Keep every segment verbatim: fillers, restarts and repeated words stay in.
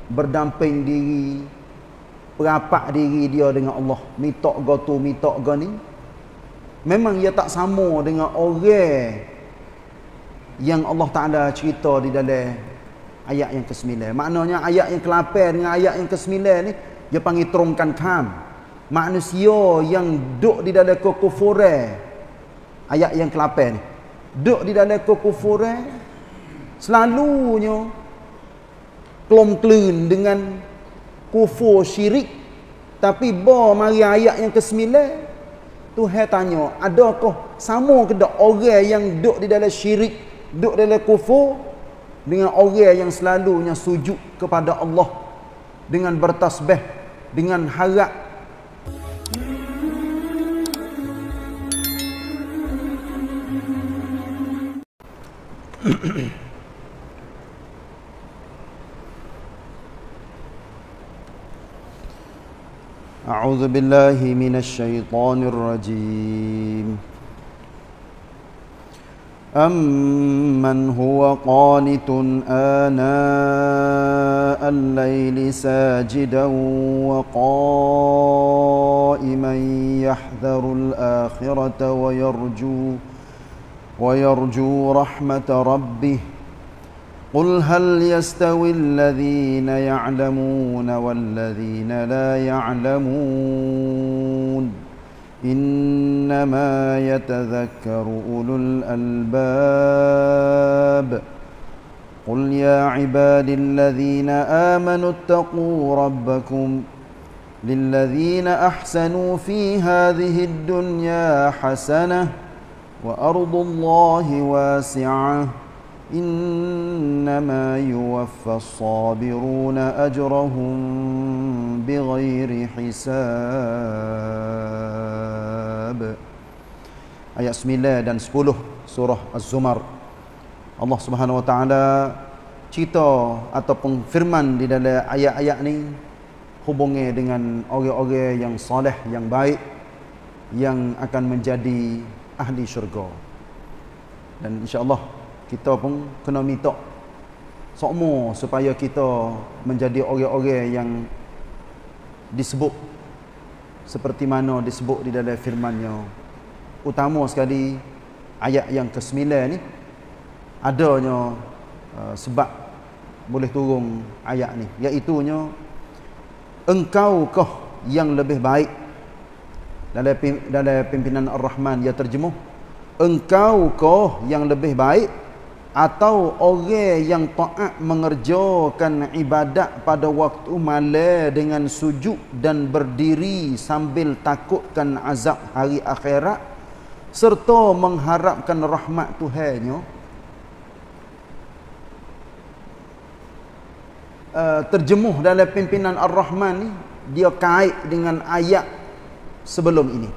berdamping diri, perapak diri dia dengan Allah, mitok go tu mitok go ni, memang ia tak sama dengan orang yang Allah Ta'ala cerita di dalam ayat yang kesembilan. Maknanya ayat yang kelapan dengan ayat yang kesembilan ni dia panggil terungkan kam. Manusia yang duduk di dalam kekufuran, ayat yang kelapan ni, duduk di dalam kekufuran, selalunya kelom-kelun dengan kufur syirik. Tapi ba mari ayat yang kesembilan, Tuhan tanya, adakah sama ke tak orang yang duduk di dalam syirik, duduk dalam kufur, dengan orang yang selalunya sujud kepada Allah dengan bertasbih, dengan harap A'udzu billahi minasy syaithanir rajim. أَمَّنْ هُوَ قَانِتٌ آنَاءَ اللَّيْلِ سَاجِدًا وَقَائِمًا يَحْذَرُ الْآخِرَةَ وَيَرْجُو وَيَرْجُو رَحْمَةَ رَبِّهِ قُلْ هَلْ يَسْتَوِي الَّذِينَ يَعْلَمُونَ وَالَّذِينَ لَا يَعْلَمُونَ إنما يتذكر أولو الألباب قل يا عبادي الذين آمنوا اتقوا ربكم للذين أحسنوا في هذه الدنيا حسنة وأرض الله واسعة إنما يوفى الصابرون أجرهم بغير حساب. Ayat sembilan dan sepuluh surah Az-Zumar. Allah Subhanahu wa taala cerita ataupun firman di dalam ayat-ayat ni hubungi dengan orang-orang yang soleh, yang baik, yang akan menjadi ahli syurga. Dan insya-Allah kita pun kena minta sokmo supaya kita menjadi orang-orang yang disebut seperti mana disebut di dalam firman-Nya. Utama sekali ayat yang kesembilan ni adanya uh, sebab boleh turun ayat ni, iaitunya engkaukah yang lebih baik. Dalam dalam pimpinan Ar-Rahman dia terjemuh, engkaukah yang lebih baik atau orang yang taat mengerjakan ibadat pada waktu malam dengan sujud dan berdiri sambil takutkan azab hari akhirat serta mengharapkan rahmat Tuhannya. Uh, terjemuh dalam pimpinan Ar-Rahman ni dia kait dengan ayat sebelum ini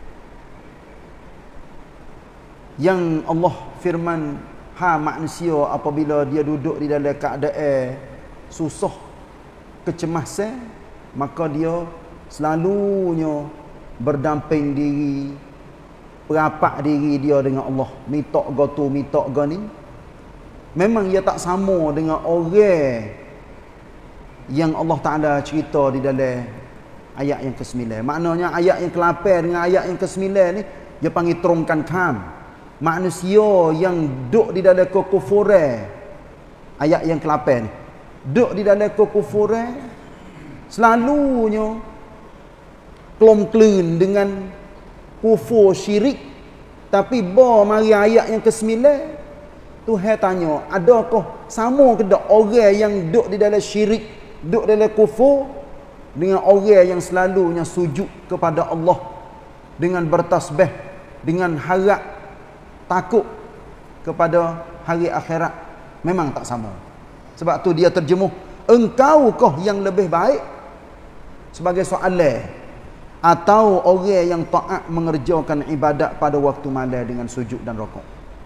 yang Allah firman, ha manusia apabila dia duduk di dalam keadaan susah, kecemasan, maka dia selalunya berdamping diri, perapak diri dia dengan Allah, mitok go tu mitok go ni. Memang ia tak sama dengan orang yang Allah Ta'ala cerita di dalam ayat yang kesembilan. Maknanya ayat yang kelapan dengan ayat yang kesembilan ni dia panggil terungkan kam. Manusia yang duduk di dalam kekufuran, ayat yang kelapan, duduk di dalam kekufuran, selalunya kelom-kelun dengan kufur syirik. Tapi ba mari ayat yang kesembilan, Tuhan tanya, adakah sama ke tak orang yang duduk di dalam syirik, duduk dalam kufur, dengan orang yang selalunya sujud kepada Allah dengan bertasbih, dengan harap takut kepada hari akhirat? Memang tak sama. Sebab tu dia terjemuh, engkaukah yang lebih baik, sebagai soalan, atau orang yang taat mengerjakan ibadat pada waktu malam dengan sujud dan rukuk.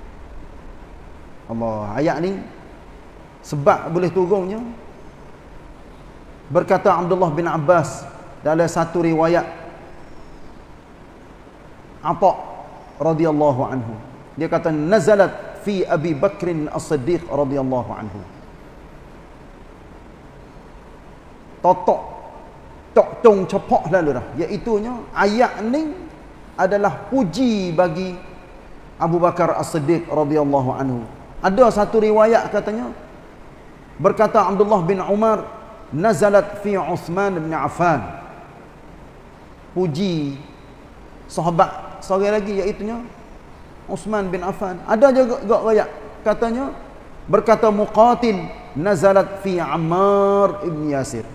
Allah, ayat ni sebab boleh turunnya, berkata Abdullah bin Abbas dalam satu riwayat Atha radhiyallahu anhu, dia kata nazalat fi Abi Bakr As-Siddiq radhiyallahu anhu. totok tok tong cepok lalu dah, iaitunya ayat ni adalah puji bagi Abu Bakar As-Siddiq radhiyallahu anhu. Ada satu riwayat katanya, berkata Abdullah bin Umar, nazalat fi Uthman bin Affan. Puji sahabat seorang lagi, iaitunya Uthman bin Affan. Ada juga riwayat katanya, berkata Muqatil, nazalat fi Ammar ibn Yasir.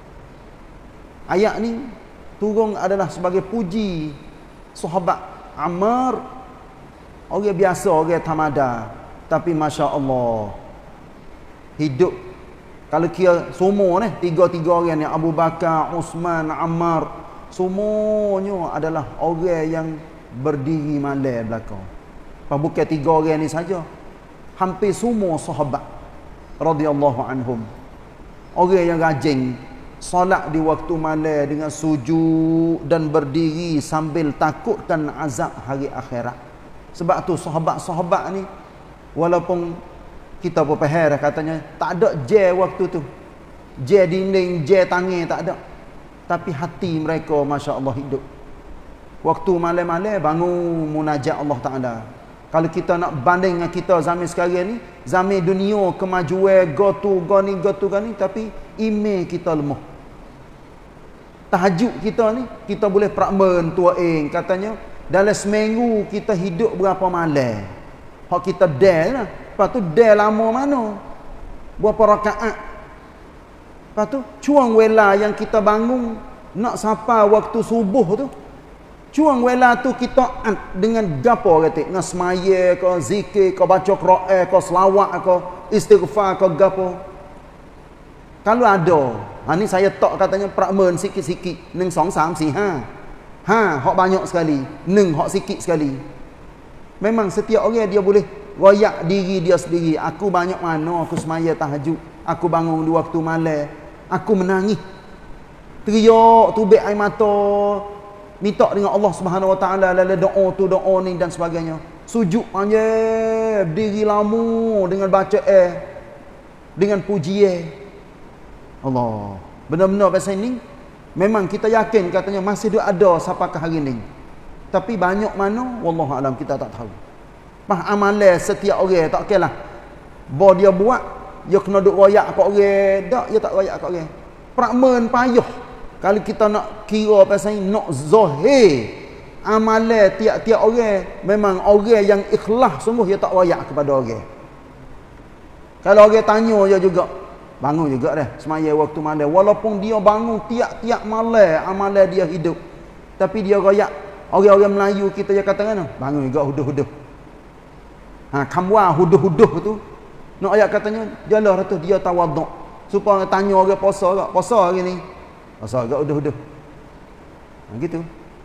Ayat ni turun adalah sebagai puji sahabat Ammar, orang biasa, orang tamada, tapi Masya Allah hidup. Kalau kira semua ni, tiga-tiga orang ni, Abu Bakar, Uthman, Ammar, semuanya adalah orang yang berdiri malam belakang. Bukan tiga orang ni saja, hampir semua sahabat radhiyallahu anhum, orang yang rajin solat di waktu malam dengan sujud dan berdiri sambil takutkan azab hari akhirat. Sebab tu sahabat-sahabat ni, walaupun kita pun faham katanya tak ada je waktu tu, je dinding, je tangan, tak ada, tapi hati mereka Masya Allah hidup. Waktu malam-malam bangun munajat Allah Ta'ala. Kalau kita nak banding dengan kita zaman sekarang ni, zaman dunia kemajuan, go tu, go ni, go tu, go ni, tapi iman kita lemah. Tahajud kita ni, kita boleh prakmen tuaing, katanya dalam seminggu kita hidup berapa malam. Hak kita dah lah. Lepas tu dah lama mana? Berapa rakaat? Lepas tu cuang wela yang kita bangun nak sampai waktu subuh tu, cuang wela tu kita at dengan gapo kata? Dengan semaya ke, zikir ke, baca Quran ke, selawat ke, istighfar ke, gapo. Kalau ada, ha ni saya tak katanya prakmen sikit-sikit, neng song sam si ha. Ha, hak banyak sekali, neng hak sikit sekali. Memang setiap orang dia boleh royak diri dia sendiri. Aku banyak mana aku semaya tahajud, aku bangun di waktu malam, aku menangis, teriak, tubik air mata, minta dengan Allah Subhanahu Wa Taala dalam doa tu, doa ni dan sebagainya. Sujud panjang, berdiri lama dengan baca eh, dengan pujian Allah. Benar-benar pasal ini memang kita yakin katanya masih ada sampai ke hari ini. Tapi banyak mana wallahu alam kita tak tahu. Mah amalan setiap orang tak kira lah. Bo dia buat, dia kena duk royak kat orang, tak dia tak royak kat orang. Prakmen payah. Kalau kita nak kira pasal ini, nak zahir amalan tiap-tiap orang, memang orang yang ikhlas sungguh dia tak royak kepada orang. Kalau orang tanya dia juga, bangun juga dah semaya waktu malam, walaupun dia bangun tiap-tiap malam amalan dia hidup, tapi dia royak. Orang-orang Melayu kita dia katakan bangun juga huduh-huduh. Ha, kamwa huduh-huduh tu nak ayat katanya jalah tu dia tawaduk. Supaya tanya orang puasa tak? Puasa hari ni. Puasa agak huduh-huduh. Ha, gitu.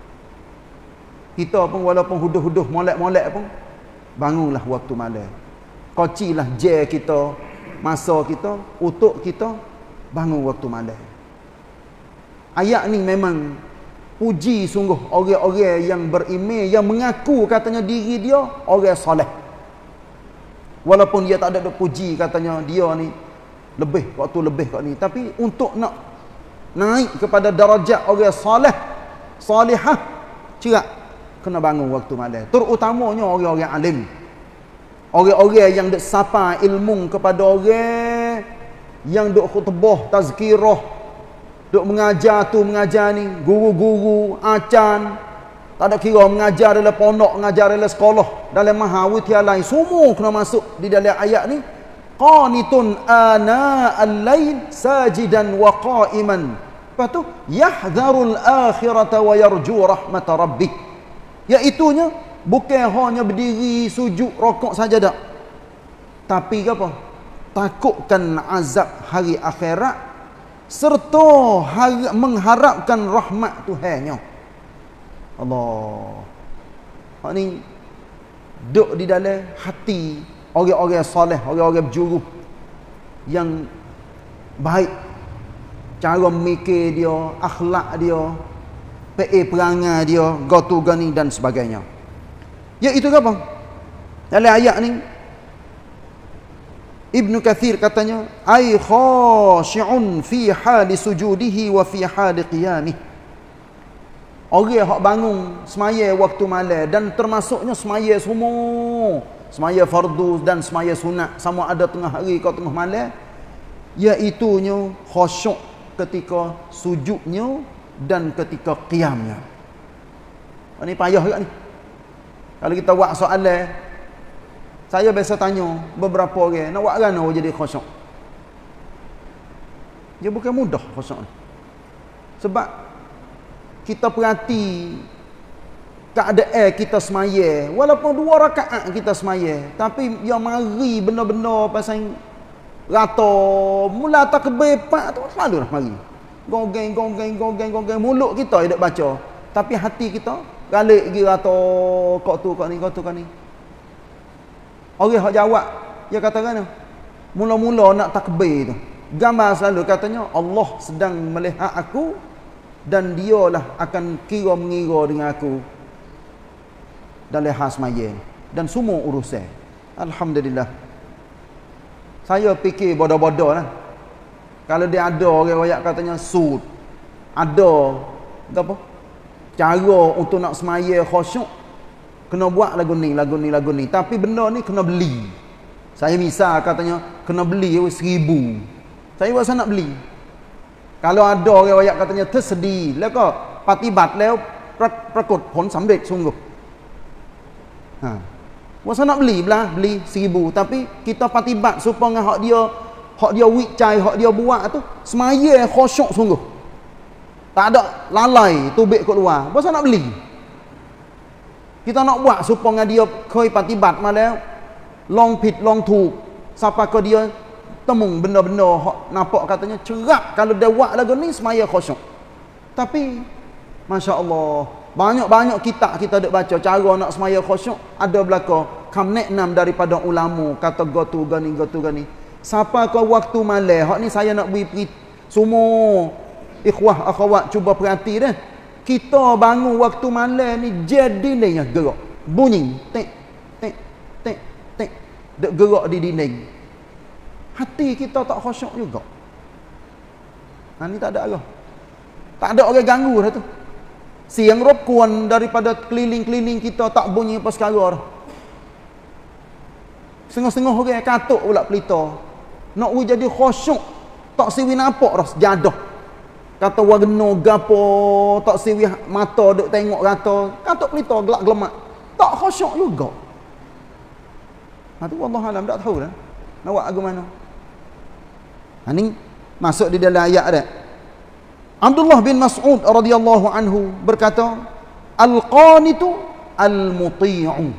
Kita pun walaupun huduh-huduh, molek-molek pun bangunlah waktu malam. Kocilah je kita, masa kita, utuk kita bangun waktu malam. Ayat ni memang puji sungguh orang-orang yang beriman, yang mengaku katanya diri dia orang soleh. Walaupun dia tak ada puji katanya dia ni lebih, waktu lebih kat ni, tapi untuk nak naik kepada darajat orang soleh, salihah, cerak kena bangun waktu malam. Terutamanya orang-orang alim, orang-orang yang duk sapa ilmu kepada orang, yang duk khutbah, tazkirah, duk mengajar tu, mengajar ni, guru-guru, acan, tak ada kira mengajar dalam pondok, mengajar dalam sekolah, dalam mahawidyalai, semua kena masuk di dalam ayat ni. Qanitun ana al-lail sajidan wa qa'iman. Lepas tu yahdharul akhirata wa yarju rahmat rabbih. Iaitunya bukan hanya berdiri sujud rokok saja dak, tapi apa? Takutkan azab hari akhirat serta har- mengharapkan rahmat Tuhannya. Allah. Hak ni duk di dalam hati orang-orang soleh, orang-orang berjuru yang baik, cara mikir dia, akhlak dia, pe perangai dia, gotu gani dan sebagainya. Iaitu apa? Dalam ayat ni Ibnu Katsir katanya, ai khashi'un fi hali sujudihi wa fi hali qiyamih. Orang hak bangun semaya waktu malam dan termasuknya semaya semua, semaya fardu dan semaya sunat, sama ada tengah hari atau tengah malam, iaitunya khusyuk ketika sujudnya dan ketika qiyamnya. Ini payah juga ni. Kalau kita buat soalan, saya biasa tanya beberapa orang, nak buat kan orang jadi khusyuk? Dia bukan mudah khusyuk ni. Sebab kita perhati keadaan kita semaya, walaupun dua rakaat kita semaya, tapi yang mari benda-benda pasal rata, mula takbir pak tu selalu dah mari. Gongeng, gongeng, gongeng, gongeng, mulut kita hidup baca, tapi hati kita galik pergi rata, kok tu, kok ni, kok tu, kok ni. Orang hak jawab, dia kata kan, mula-mula nak takbir tu, gambar selalu katanya, Allah sedang melihat aku dan dialah akan kira mengira dengan aku dalam hal semaya dan semua urusan. Alhamdulillah. Saya fikir bodoh-bodoh lah. Kalau dia ada orang royak katanya sud, ada apa? Cara untuk nak semaya khusyuk, kena buat lagu ni, lagu ni, lagu ni. Tapi benda ni kena beli. Saya misal katanya kena beli seribu. Saya rasa nak beli. Kalau ada orang royak katanya tersedih,แล้วก็ปฏิบัติแล้วปรากฏผลสำเร็จ sungguh. Ha. Masa nak beli belah, beli seribu, tapi kita patibat supaya hak dia, hak dia wicai, hak dia buat tu semaya khusyuk sungguh. Tak ada lalai tubik kat luar. Masa nak beli. Kita nak buat supaya dia koi patibat malah long pit long tu. Siapa ke dia temung benda-benda hak nampak katanya cerap kalau dia buat lagu ni semaya khusyuk. Tapi masya-Allah, banyak-banyak kitab kita duk baca cara nak semaya khusyuk, ada belaka kam neknam daripada ulama kata gotu gani gotu gani. Siapa ke waktu malam, hak ni saya nak beri semua ikhwah akhwat cuba perhati dah. Kita bangun waktu malam ni jadi ni gerak. Bunyi tek tek tek tek duk gerak di dinding. Hati kita tak khusyuk juga. Ha ni tak ada arah. Tak ada orang ganggu dah tu. Siang rokkuan daripada keliling-keliling kita tak bunyi apa sekara dah. Setengah-setengah orang katuk pula pelita. Nak we jadi khusyuk, tak siwi nampak dah sejadah. Kata warna gapo, tak siwi mata duk tengok rata, katuk pelita gelak gelemak. Tak khusyuk juga. Ha tu wallah alam tak tahu dah. Nak buat lagu mana? Ha ni masuk di dalam ayat dia. Abdullah bin Mas'ud radhiyallahu anhu berkata, al-qanitu al-muti'u.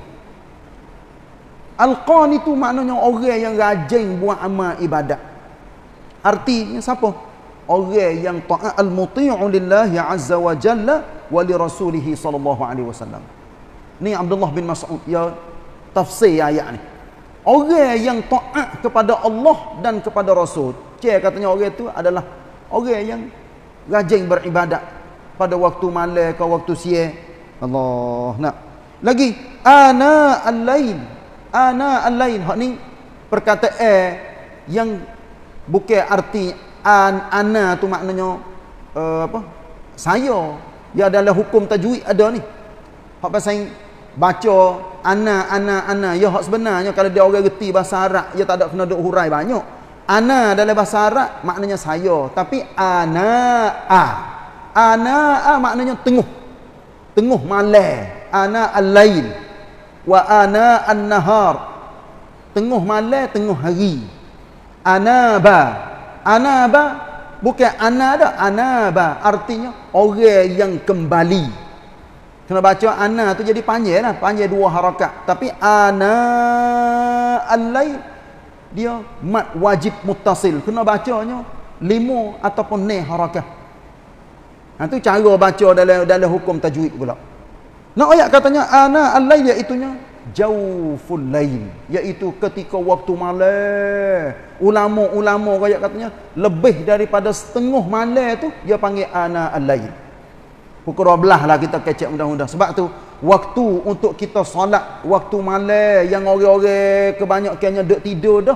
Al-qanitu maknanya orang yang rajin buat amal ibadat. Artinya siapa? Orang yang taat, al-muti'u lillahi azza wa jalla wa li rasulih sallallahu alaihi wasallam. Ni Abdullah bin Mas'ud ya tafsir ayat ni. Orang yang taat kepada Allah dan kepada Rasul. Cik katanya orang itu adalah orang yang rajin beribadat pada waktu malam ke waktu siang. Allah nak. Lagi ana al-lail. Ana al-lail. Hak ni perkataan yang bukan arti an ana tu maknanya uh, apa? Saya. Ya dalam hukum tajwid ada ni. Hak pasal baca ana ana ana ya hak sebenarnya kalau dia orang reti bahasa Arab dia tak ada kena duk hurai banyak. Ana dalam bahasa Arab maknanya saya, tapi ana a. Ana a maknanya tengah. Tengah malam. Ana al-lail wa ana an-nahar. Tengah malam, tengah hari. Anaba. Anaba bukan ana dah, anaba artinya orang yang kembali. Kena baca ana tu jadi panjang lah, panjang dua harakat. Tapi ana al-lail dia mat wajib muttasil, kena bacanya lima ataupun ne harakat. Ha tu cara baca dalam dalam hukum tajwid pula. Nak ayat katanya ana al-lail iaitunya jauful lail, iaitu ketika waktu malam. Ulama-ulama ayat katanya lebih daripada setengah malam tu dia panggil ana al-lail. Pukul dua belas lah kita kecek mudah-mudah. Sebab tu waktu untuk kita solat waktu malam yang orang-orang kebanyakannya duk tidur dah,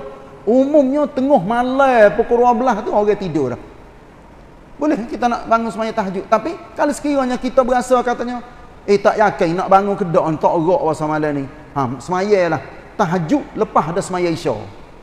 Umumnya tengah malam pukul dua belas tu orang tidur dah. Boleh kita nak bangun semaya tahajud. Tapi kalau sekiranya kita berasa katanya, eh tak yakin nak bangun kedok tak erak masa malam ni. Ha, semayalah tahajud lepas dah semaya isya.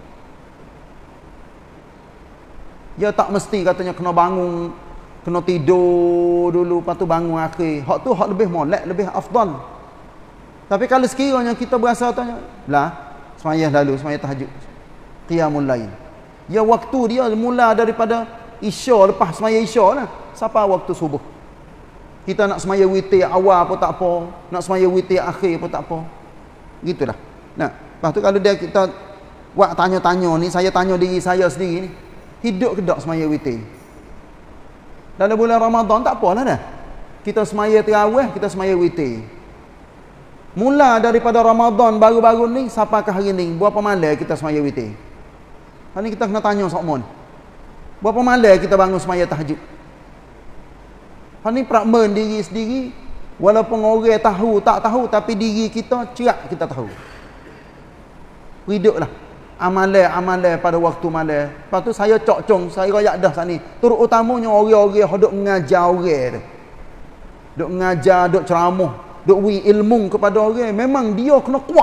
Ya tak mesti katanya kena bangun, kena tidur dulu lepas tu bangun akhir. Hak tu hak lebih molek, lebih afdal. Tapi kalau sekiranya kita berasa tanya, lah semaya lalu semaya tahajud, qiyamul lail. Ya waktu dia mula daripada isya, lepas semaya isya lah sampai waktu subuh. Kita nak semaya witir awal pun tak apa, nak semaya witir akhir pun tak apa. Gitulah. Nah, lepas tu kalau dia kita buat tanya-tanya ni, saya tanya diri saya sendiri ni, hidup ke tak semaya witir? Dalam bulan Ramadan tak apalah dah. Kita semaya tarawih, kita semaya witir. Mula daripada Ramadan baru-baru ni sampai ke hari ni, berapa malam kita semaya witir? Hari ni kita kena tanya sokmon. Berapa malam kita bangun semaya tahajud? Hari ni prakmen diri sendiri, walaupun orang tahu tak tahu, tapi diri kita cerak kita tahu. Hiduplah amalan-amalan pada waktu malam. Lepas tu saya cok-cong, saya rayak dah sini. Terutamanya orang-orang yang duk mengajar orang tu. Duk mengajar, duk ceramah, duk wi ilmu kepada orang. Memang dia kena kuat.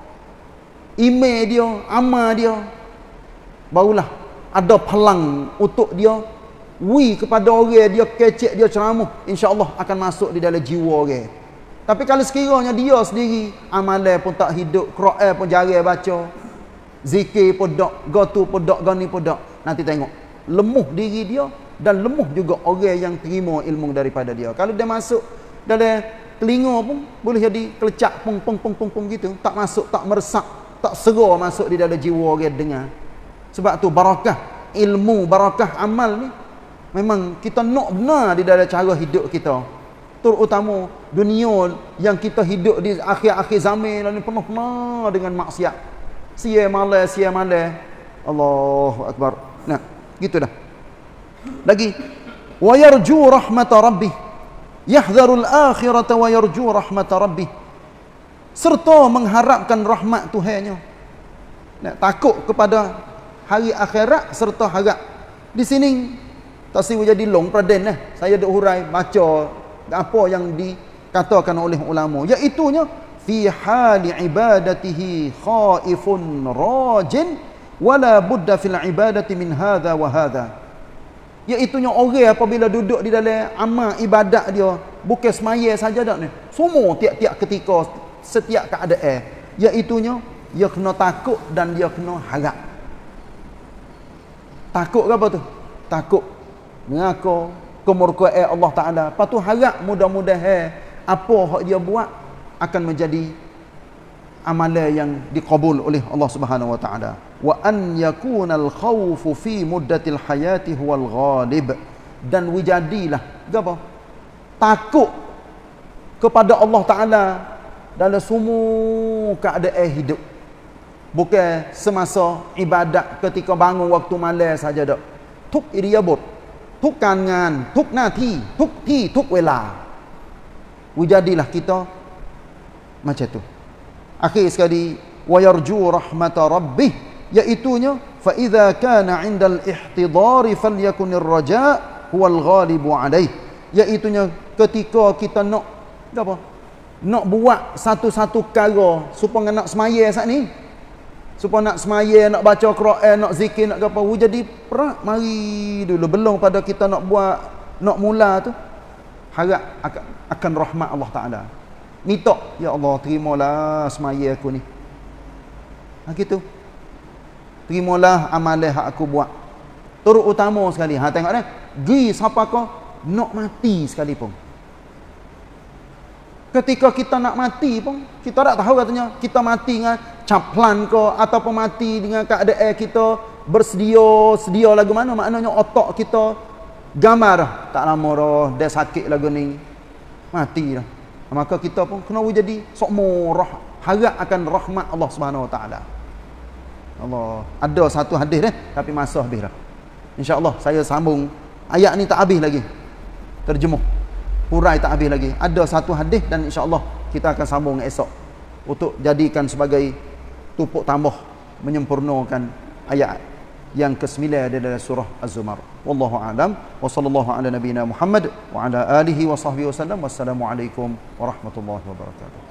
Email dia, amal dia. Barulah ada pelang untuk dia wi kepada orang, dia kecek, dia ceramah, insya-Allah akan masuk di dalam jiwa orang. Tapi kalau sekiranya dia sendiri amalan pun tak hidup, Quran pun jarang baca, zikir pun dak, gotu pun dak, gani pun dak, nanti tengok lemuh diri dia dan lemuh juga orang yang terima ilmu daripada dia. Kalau dia masuk dalam telinga pun boleh jadi kelecak pung pung pung pung pung gitu, tak masuk, tak meresap, tak sera masuk di dalam jiwa orang dengar. Sebab tu barakah ilmu, barakah amal ni memang kita nak benar di dalam cara hidup kita. Terutama dunia yang kita hidup di akhir-akhir zaman ni penuh-penuh dengan maksiat. Sia malam, sia malam. Allahu akbar. Nah, gitu dah. Lagi wa yarju rahmat rabbih. Yahdharul akhirata wa yarju rahmat rabbih. Serta mengharapkan rahmat Tuhannya. Nah, takut kepada hari akhirat serta harap. Di sini tak siwa jadi long praden lah. Saya duk hurai baca apa yang dikatakan oleh ulama, iaitunya fi hali ibadatihi khaifun rajin wala budda fil ibadati min hadha wa hadha. Iaitunya orang apabila duduk di dalam amal ibadat dia, bukan semaya saja dak ni, semua tiap-tiap ketika, setiap keadaan, iaitunya dia kena takut dan dia kena harap. Takut ke apa tu? Takut mengaku kemurkaan Allah Ta'ala. Lepas tu harap mudah-mudahan apa yang dia buat akan menjadi amalan yang dikabul oleh Allah Subhanahu Wa Ta'ala. Wa an yakunal khawfu fi muddatil hayati huwal ghalib. Dan wujadilah apa? Takut kepada Allah Ta'ala dalam semua keadaan hidup. Bukan semasa ibadat ketika bangun waktu malam saja dak. Tuk iriyabut, tuk kangan, tuk nati, tuk ti, tuk wela. Wujadilah kita macam tu. Akhir sekali wa yarju rahmat rabbih, iaitunya fa idza kana 'indal ihtidari falyakunir raja' huwal ghalibu 'alaih. Iaitunya ketika kita nak apa? Nak buat satu-satu perkara supaya nak semaya saat ni. Supaya nak semaya, nak baca Quran, nak zikir, nak apa, jadi perak mari dulu belum pada kita nak buat, nak mula tu harap akan, akan rahmat Allah Ta'ala. Minta, ya Allah terimalah semaya aku ni. Ha gitu. Terimalah amalan hak aku buat. Terutama sekali, ha tengok dah, gi siapa kau nak mati sekalipun. Ketika kita nak mati pun, kita tak tahu katanya kita mati dengan caplan ke ataupun mati dengan keadaan kita bersedia, sedia lagu mana, maknanya otak kita gambar dah. Tak lama dah, dah sakit lagu ni, mati dah. Maka kita pun kena jadi sokmo rah, harap akan rahmat Allah Subhanahu Wa Ta'ala. Allah, ada satu hadis dah, tapi masa habis dah. InsyaAllah saya sambung ayat ni, tak habis lagi terjemuh, hurai tak habis lagi. Ada satu hadis dan insya-Allah kita akan sambung esok untuk jadikan sebagai tupuk tambah menyempurnakan ayat yang kesembilan dari surah Az-Zumar. Wallahu a'lam wa sallallahu ala nabiyyina Muhammad wa ala alihi wa sahbihi wasallam. Wassalamualaikum warahmatullahi wabarakatuh.